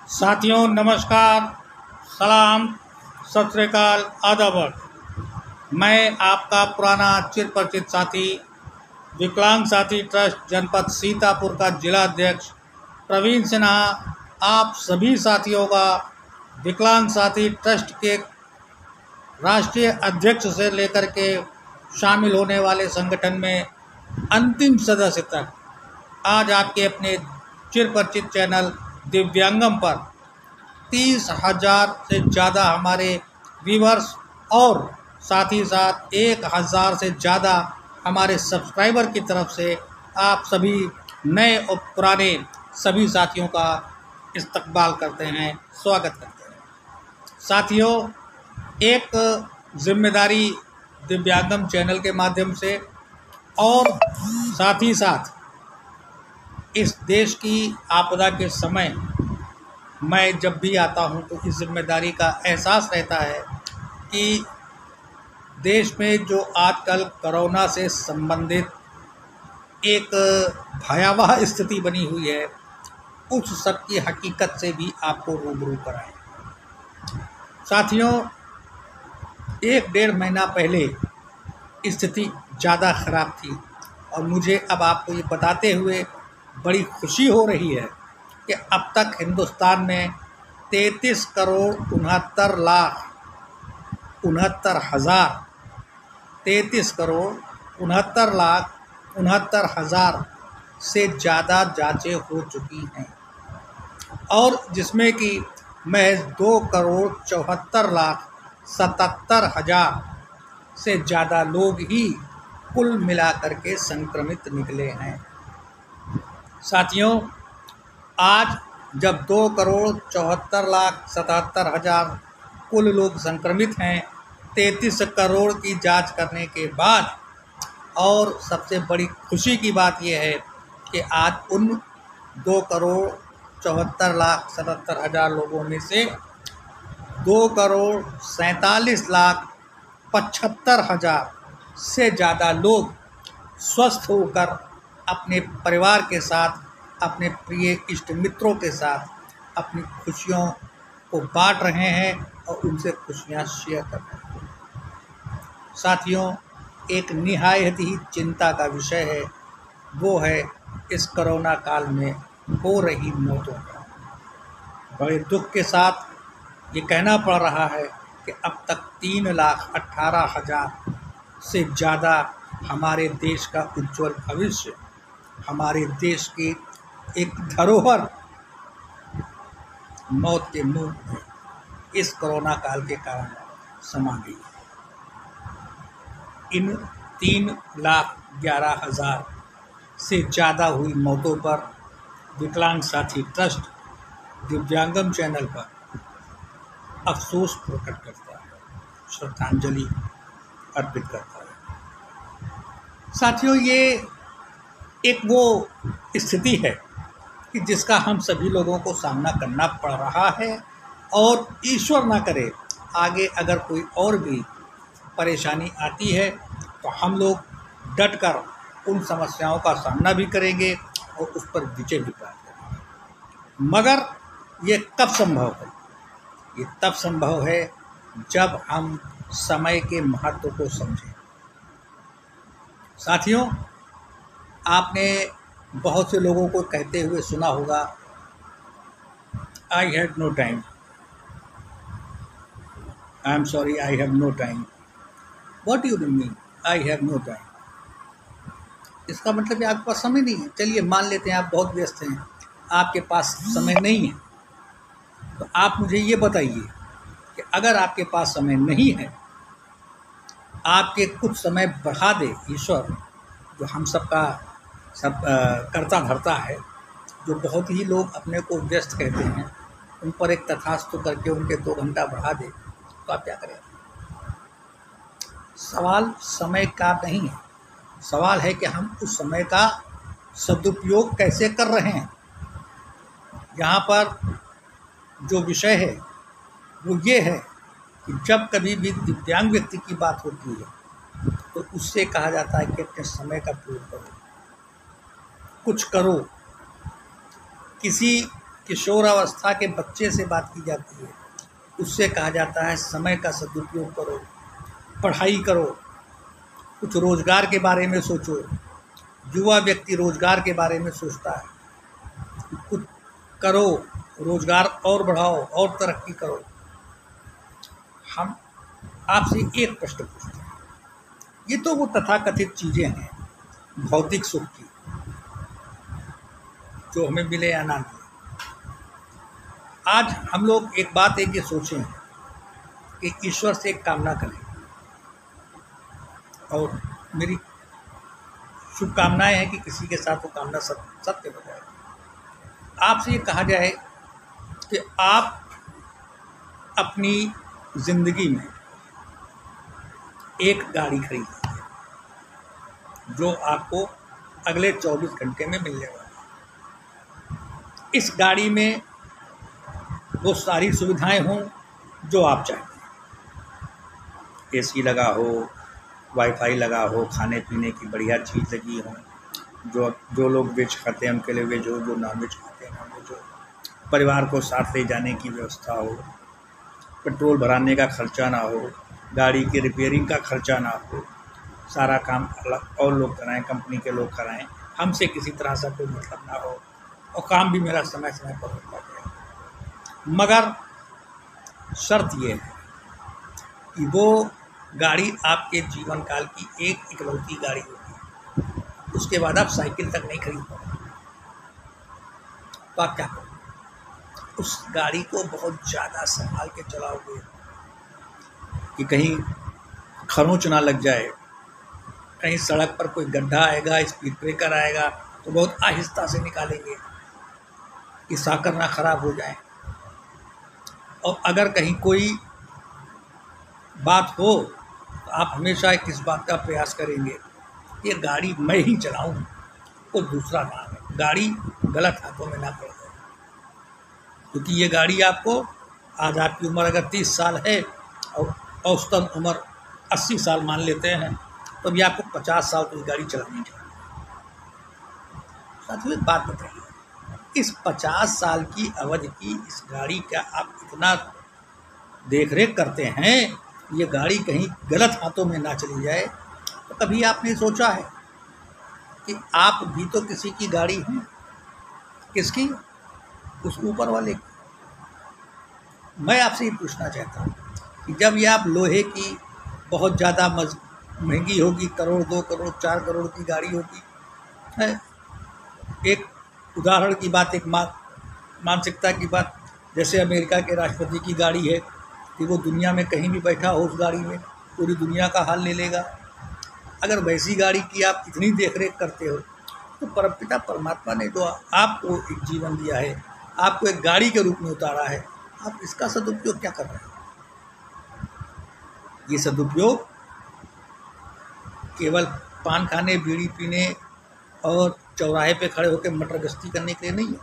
साथियों नमस्कार, सलाम, सत श्री अकाल, आदाब। मैं आपका पुराना चिरपरिचित साथी विकलांग साथी ट्रस्ट जनपद सीतापुर का जिला अध्यक्ष प्रवीण सिन्हा आप सभी साथियों का विकलांग साथी ट्रस्ट के राष्ट्रीय अध्यक्ष से लेकर के शामिल होने वाले संगठन में अंतिम सदस्य तक आज आपके अपने चिरपरिचित चैनल दिव्यांगम पर 30,000 से ज़्यादा हमारे व्यूवर्स और साथ ही साथ 1,000 से ज़्यादा हमारे सब्सक्राइबर की तरफ से आप सभी नए और पुराने सभी साथियों का इस्तकबाल करते हैं, स्वागत करते हैं। साथियों, एक जिम्मेदारी दिव्यांगम चैनल के माध्यम से और साथ ही साथ इस देश की आपदा के समय मैं जब भी आता हूं तो इस जिम्मेदारी का एहसास रहता है कि देश में जो आजकल कोरोना से संबंधित एक भयावह स्थिति बनी हुई है, उस सब की हकीकत से भी आपको रूबरू कराएं। साथियों, 1-1.5 महीना पहले स्थिति ज़्यादा ख़राब थी और मुझे अब आपको ये बताते हुए बड़ी खुशी हो रही है कि अब तक हिंदुस्तान में 33 करोड़ 69 लाख 69 से ज़्यादा जांचें हो चुकी हैं और जिसमें कि महज 2 करोड़ 74 लाख 77 हज़ार से ज़्यादा लोग ही कुल मिलाकर के संक्रमित निकले हैं। साथियों, आज जब 2 करोड़ 74 लाख 77 हज़ार कुल लोग संक्रमित हैं, 33 करोड़ की जांच करने के बाद, और सबसे बड़ी खुशी की बात यह है कि आज उन 2 करोड़ 74 लाख 77 हज़ार लोगों में से 2 करोड़ 47 लाख 75 हज़ार से ज़्यादा लोग स्वस्थ होकर अपने परिवार के साथ, अपने प्रिय इष्ट मित्रों के साथ अपनी खुशियों को बांट रहे हैं और उनसे खुशियां शेयर कर रहे हैं। साथियों, एक निहायत ही चिंता का विषय है, वो है इस कोरोना काल में हो रही मौतों का। बड़े दुख के साथ ये कहना पड़ रहा है कि अब तक 3,18,000 से ज़्यादा हमारे देश का उज्जवल भविष्य, हमारे देश की एक धरोहर मौत के मुंह में इस कोरोना काल के कारण समा गई। इन 3,11,000 से ज़्यादा हुई मौतों पर विकलांग साथी ट्रस्ट दिव्यांगम चैनल पर अफसोस प्रकट करता है, श्रद्धांजलि अर्पित करता है। साथियों, ये एक वो स्थिति है कि जिसका हम सभी लोगों को सामना करना पड़ रहा है और ईश्वर ना करे आगे अगर कोई और भी परेशानी आती है तो हम लोग डटकर उन समस्याओं का सामना भी करेंगे और उस पर विजय भी प्राप्त करेंगे। मगर ये कब संभव है? ये तब संभव है जब हम समय के महत्व को समझें। साथियों, आपने बहुत से लोगों को कहते हुए सुना होगा, I had no time, I am sorry, I have no time. What you mean I have no time? इसका मतलब है आपके पास समय नहीं है। चलिए मान लेते हैं आप बहुत व्यस्त हैं, आपके पास समय नहीं है, तो आप मुझे ये बताइए कि अगर आपके पास समय नहीं है, आपके कुछ समय बढ़ा दे ईश्वर, जो हम सबका सब करता धरता है, जो बहुत ही लोग अपने को व्यस्त कहते हैं, उन पर एक तथास्तु करके उनके 2 घंटा बढ़ा दे, तो आप क्या करें? सवाल समय का नहीं है, सवाल है कि हम उस समय का सदुपयोग कैसे कर रहे हैं। यहाँ पर जो विषय है वो ये है कि जब कभी भी दिव्यांग व्यक्ति की बात होती है तो उससे कहा जाता है कि अपने समय का प्रयोग करो, कुछ करो, किसी किशोरावस्था के बच्चे से बात की जाती है, उससे कहा जाता है समय का सदुपयोग करो, पढ़ाई करो, कुछ रोजगार के बारे में सोचो। युवा व्यक्ति रोजगार के बारे में सोचता है, कुछ करो, रोजगार और बढ़ाओ और तरक्की करो। हम आपसे एक प्रश्न पूछते हैं, ये तो वो तथाकथित चीज़ें हैं भौतिक सुख की, जो हमें मिले या ना मिले। आज हम लोग एक बात एक ये सोचें कि ईश्वर से एक कामना करें, और मेरी शुभकामनाएं हैं कि किसी के साथ वो कामना सत्य हो जाए। आपसे ये कहा जाए कि आप अपनी ज़िंदगी में एक गाड़ी खरीदिए जो आपको अगले 24 घंटे में मिलने वाली है। इस गाड़ी में वो सारी सुविधाएं हों जो आप चाहते हैं, एसी लगा हो, वाईफाई लगा हो, खाने पीने की बढ़िया चीज़ लगी हो, जो लोग वेज खाते हैं उनके लिए वेज हो, जो नॉन वेज खाते हैं नॉन वेज हो, परिवार को साथ ले जाने की व्यवस्था हो, पेट्रोल भराने का खर्चा ना हो, गाड़ी की रिपेयरिंग का खर्चा ना हो, सारा काम अलग और लोग कराएं, कंपनी के लोग कराएं, हमसे किसी तरह से कोई मतलब ना हो, और काम भी मेरा समय समय पर होता है। मगर शर्त ये है कि वो गाड़ी आपके जीवन काल की एक इकलौती गाड़ी होगी, उसके बाद आप साइकिल तक नहीं खरीद पाओगे। तो आप क्या करोगे? उस गाड़ी को बहुत ज़्यादा संभाल के चलाओगे कि कहीं खरोंच ना लग जाए, कहीं सड़क पर कोई गड्ढा आएगा, स्पीड ब्रेकर आएगा तो बहुत आहिस्ता से निकालेंगे कि साकर ना खराब हो जाए। और अगर कहीं कोई बात हो तो आप हमेशा इस बात का प्रयास करेंगे ये गाड़ी मैं ही चलाऊं, कोई दूसरा ना है, गाड़ी गलत हाथों में ना पड़ जाए। क्योंकि ये गाड़ी आपको, आज आपकी उम्र अगर 30 साल है और औसतन उम्र 80 साल मान लेते हैं, तो भी आपको 50 साल तो ये गाड़ी चलानी चाहिए। साथियों एक बात बताइए, इस 50 साल की अवधि की इस गाड़ी का आप इतना देख रेख करते हैं, ये गाड़ी कहीं गलत हाथों में ना चली जाए, तो कभी आपने सोचा है कि आप भी तो किसी की गाड़ी हैं? किसकी? उस ऊपर वाले की। मैं आपसे ये पूछना चाहता हूँ कि जब ये आप लोहे की बहुत ज़्यादा महंगी होगी, करोड़ 2 करोड़ 4 करोड़ की गाड़ी होगी है, एक उदाहरण की बात, एक मानसिकता की बात, जैसे अमेरिका के राष्ट्रपति की गाड़ी है कि वो दुनिया में कहीं भी बैठा हो उस गाड़ी में पूरी दुनिया का हाल ले लेगा। अगर वैसी गाड़ी की आप इतनी देखरेख करते हो तो परमपिता परमात्मा ने जो आपको एक जीवन दिया है, आपको एक गाड़ी के रूप में उतारा है, आप इसका सदुपयोग क्या कर रहे हैं? ये सदुपयोग केवल पान खाने, बीड़ी पीने और चौराहे पे खड़े होकर मटर गश्ती करने के लिए नहीं है,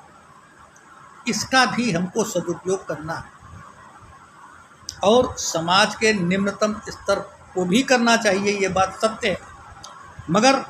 इसका भी हमको सदुपयोग करना है। और समाज के निम्नतम स्तर को भी करना चाहिए, ये बात सत्य है। मगर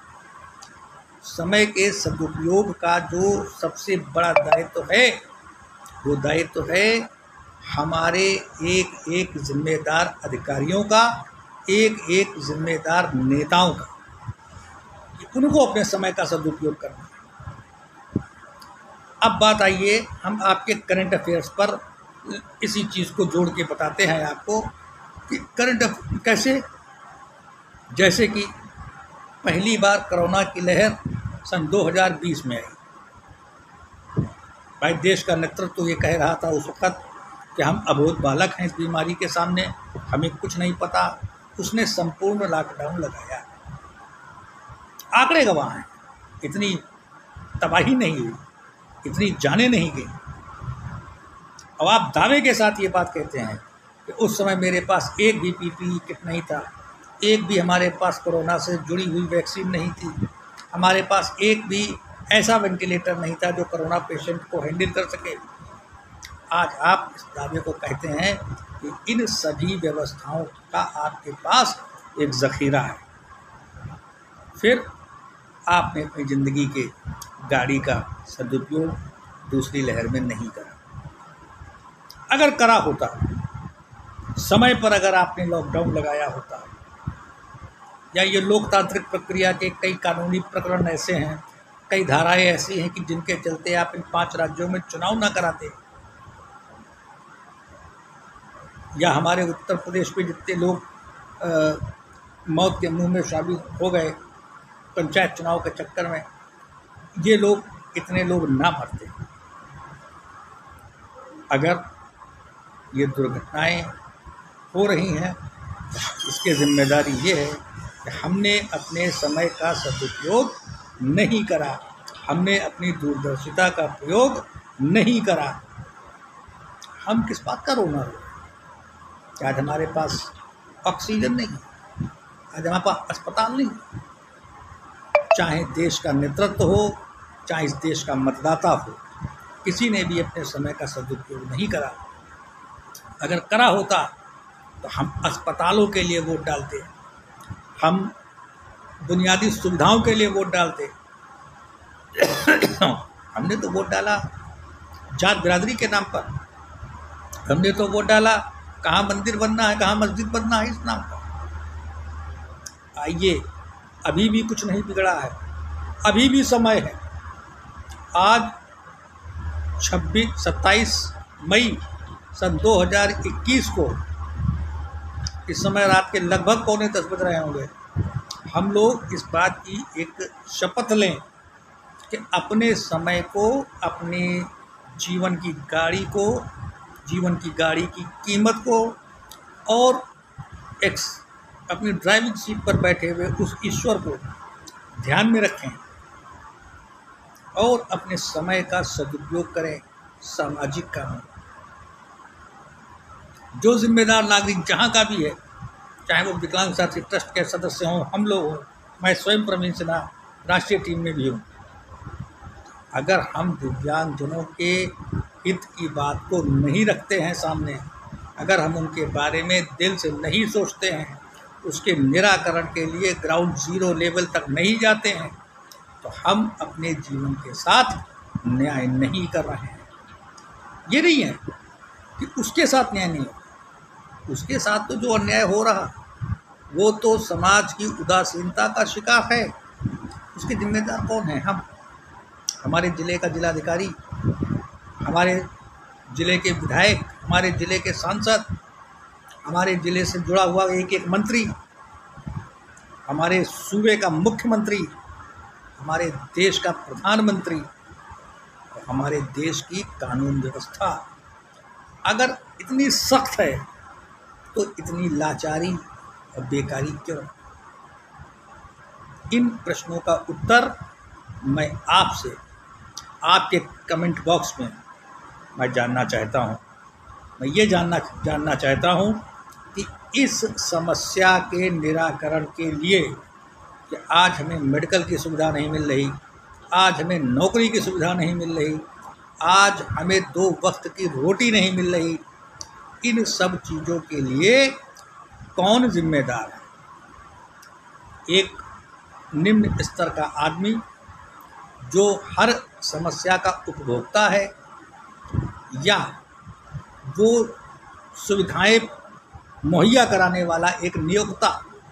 समय के सदुपयोग का जो सबसे बड़ा दायित्व है, वो दायित्व है हमारे एक एक जिम्मेदार अधिकारियों का, एक एक जिम्मेदार नेताओं का, कि उनको अपने समय का सदुपयोग करना है। अब बात आइए, हम आपके करंट अफेयर्स पर इसी चीज़ को जोड़ के बताते हैं आपको कि करंट कैसे, जैसे कि पहली बार कोरोना की लहर सन 2020 में आई। भाई देश का नेतृत्व तो ये कह रहा था उस वक्त कि हम अबोध बालक हैं इस बीमारी के सामने, हमें कुछ नहीं पता। उसने संपूर्ण लॉकडाउन लगाया, आंकड़े गवाह हैं, इतनी तबाही नहीं हुई, इतनी जानें नहीं गई। अब आप दावे के साथ ये बात कहते हैं कि उस समय मेरे पास एक भी पीपीई किट नहीं था, एक भी हमारे पास कोरोना से जुड़ी हुई वैक्सीन नहीं थी, हमारे पास एक भी ऐसा वेंटिलेटर नहीं था जो कोरोना पेशेंट को हैंडल कर सके। आज आप इस दावे को कहते हैं कि इन सभी व्यवस्थाओं का आपके पास एक ज़ख़ीरा है। फिर आपने अपनी ज़िंदगी के गाड़ी का सदुपयोग दूसरी लहर में नहीं करा। अगर करा होता, समय पर अगर आपने लॉकडाउन लगाया होता, या ये लोकतांत्रिक प्रक्रिया के कई कानूनी प्रकरण ऐसे हैं, कई धाराएं ऐसी हैं कि जिनके चलते आप इन 5 राज्यों में चुनाव ना कराते, या हमारे उत्तर प्रदेश में जितने लोग मौत के मुंह में शामिल हो गए पंचायत चुनाव के चक्कर में, ये लोग इतने लोग ना मरते। अगर ये दुर्घटनाएं हो रही हैं, इसकी जिम्मेदारी ये है कि हमने अपने समय का सदुपयोग नहीं करा, हमने अपनी दूरदर्शिता का प्रयोग नहीं करा। हम किस बात का रोना रो? आज हमारे पास ऑक्सीजन नहीं, आज हमारे पास अस्पताल नहीं। चाहे देश का नेतृत्व हो, चाहे इस देश का मतदाता हो, किसी ने भी अपने समय का सदुपयोग नहीं करा। अगर करा होता तो हम अस्पतालों के लिए वोट डालते, हम बुनियादी सुविधाओं के लिए वोट डालते। हमने तो वोट डाला जात बिरादरी के नाम पर, हमने तो वोट डाला कहाँ मंदिर बनना है, कहाँ मस्जिद बनना है, इस नाम पर। आइए, अभी भी कुछ नहीं बिगड़ा है, अभी भी समय है। आज 27 मई सन 2021 को, इस समय रात के लगभग 9:45 बज रहे होंगे, हम लोग इस बात की एक शपथ लें कि अपने समय को, अपने जीवन की गाड़ी को, जीवन की गाड़ी की कीमत को और अपनी ड्राइविंग सीट पर बैठे हुए उस ईश्वर को ध्यान में रखें और अपने समय का सदुपयोग करें। सामाजिक काम, जो जिम्मेदार नागरिक जहाँ का भी है, चाहे वो विकलांग साथी ट्रस्ट के सदस्य हों, हम लोग हों, मैं स्वयं प्रवीण सिन्हा राष्ट्रीय टीम में भी हूँ, अगर हम दिव्यांगजनों के हित की बात को नहीं रखते हैं सामने, अगर हम उनके बारे में दिल से नहीं सोचते हैं, उसके निराकरण के लिए ग्राउंड जीरो लेवल तक नहीं जाते हैं, तो हम अपने जीवन के साथ न्याय नहीं कर रहे हैं। ये नहीं है कि उसके साथ न्याय नहीं हो, उसके साथ तो जो अन्याय हो रहा वो तो समाज की उदासीनता का शिकार है। उसके जिम्मेदार कौन है? हम, हमारे ज़िले का जिलाधिकारी, हमारे ज़िले के विधायक, हमारे ज़िले के सांसद, हमारे ज़िले से जुड़ा हुआ एक मंत्री, हमारे सूबे का मुख्यमंत्री, हमारे देश का प्रधानमंत्री और हमारे देश की कानून व्यवस्था अगर इतनी सख्त है तो इतनी लाचारी और बेकारी क्यों? इन प्रश्नों का उत्तर मैं आपसे, आपके कमेंट बॉक्स में मैं जानना चाहता हूँ। मैं ये जानना चाहता हूँ कि इस समस्या के निराकरण के लिए कि आज हमें मेडिकल की सुविधा नहीं मिल रही, आज हमें नौकरी की सुविधा नहीं मिल रही, आज हमें 2 वक्त की रोटी नहीं मिल रही, इन सब चीज़ों के लिए कौन जिम्मेदार है? एक निम्न स्तर का आदमी जो हर समस्या का उपभोक्ता है, या वो सुविधाएं मुहैया कराने वाला एक नियोक्ता?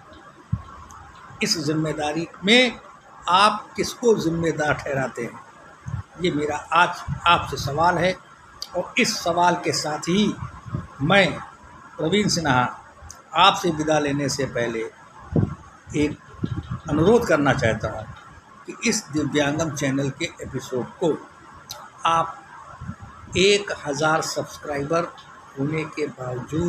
इस जिम्मेदारी में आप किसको जिम्मेदार ठहराते हैं? ये मेरा आज आपसे सवाल है। और इस सवाल के साथ ही मैं प्रवीण सिन्हा आपसे विदा लेने से पहले एक अनुरोध करना चाहता हूँ कि इस दिव्यांगम चैनल के एपिसोड को आप 1000 सब्सक्राइबर होने के बावजूद,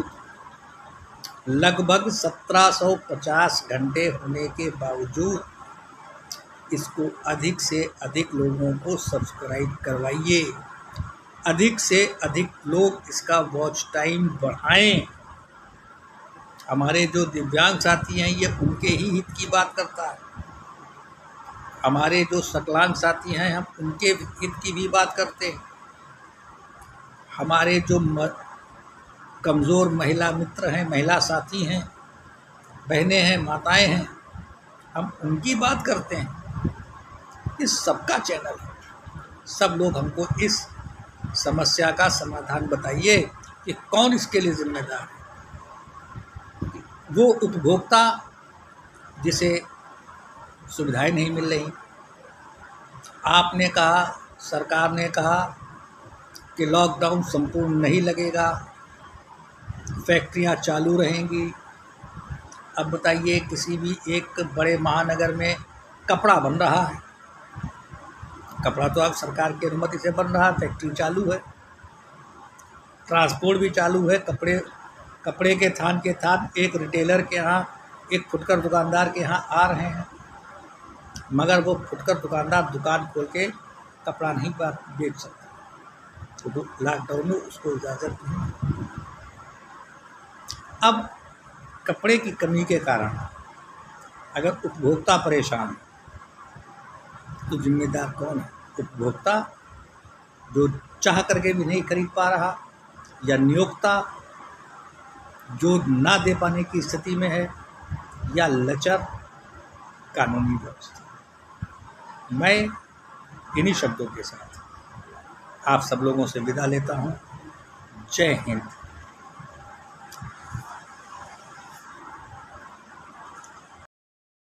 लगभग 1750 घंटे होने के बावजूद, इसको अधिक से अधिक लोगों को सब्सक्राइब करवाइए, अधिक से अधिक लोग इसका वॉच टाइम बढ़ाएं। हमारे जो दिव्यांग साथी हैं ये उनके ही हित की बात करता है, हमारे जो सकलांग साथी हैं हम उनके हित की भी बात करते हैं, हमारे जो कमज़ोर महिला मित्र हैं, महिला साथी हैं, बहनें हैं, माताएं हैं, हम उनकी बात करते हैं। इस सबका चैनल है, सब लोग हमको इस समस्या का समाधान बताइए कि कौन इसके लिए जिम्मेदार है। वो उपभोक्ता जिसे सुविधाएं नहीं मिल रही, आपने कहा, सरकार ने कहा कि लॉकडाउन संपूर्ण नहीं लगेगा, फैक्ट्रियां चालू रहेंगी। अब बताइए, किसी भी एक बड़े महानगर में कपड़ा बन रहा है, कपड़ा तो अब सरकार की अनुमति से बन रहा है, फैक्ट्री चालू है, ट्रांसपोर्ट भी चालू है, कपड़े के थान एक रिटेलर के यहाँ, एक फुटकर दुकानदार के यहाँ आ रहे हैं, मगर वो फुटकर दुकानदार दुकान खोल के कपड़ा नहीं बेच सकता, तो लॉकडाउन में उसको इजाज़त नहीं। अब कपड़े की कमी के कारण अगर उपभोक्ता परेशान है तो जिम्मेदार कौन है? उपभोक्ता जो चाह करके भी नहीं खरीद पा रहा, या नियोक्ता जो ना दे पाने की स्थिति में है, या लचर कानूनी व्यवस्था। मैं इन्हीं शब्दों के साथ आप सब लोगों से विदा लेता हूँ। जय हिंद।